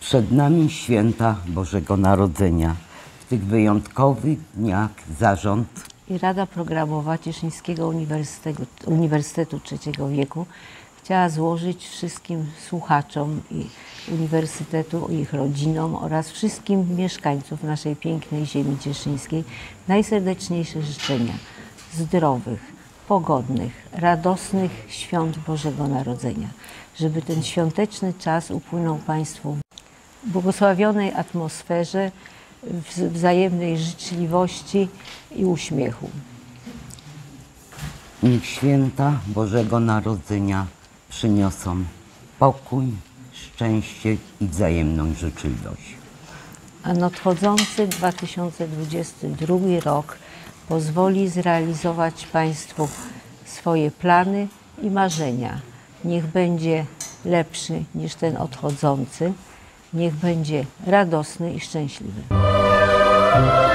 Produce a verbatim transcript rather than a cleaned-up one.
Przed nami święta Bożego Narodzenia. W tych wyjątkowych dniach zarząd i Rada Programowa Cieszyńskiego Uniwersytetu, Uniwersytetu Trzeciego Wieku chciała złożyć wszystkim słuchaczom i Uniwersytetu, ich rodzinom oraz wszystkim mieszkańcom naszej pięknej ziemi cieszyńskiej najserdeczniejsze życzenia zdrowych, pogodnych, radosnych świąt Bożego Narodzenia. Żeby ten świąteczny czas upłynął Państwu w błogosławionej atmosferze, wzajemnej życzliwości i uśmiechu. Niech święta Bożego Narodzenia przyniosą pokój, szczęście i wzajemną życzliwość. A nadchodzący dwa tysiące dwudziesty drugi rok pozwoli zrealizować Państwu swoje plany i marzenia. Niech będzie lepszy niż ten odchodzący. Niech będzie radosny i szczęśliwy.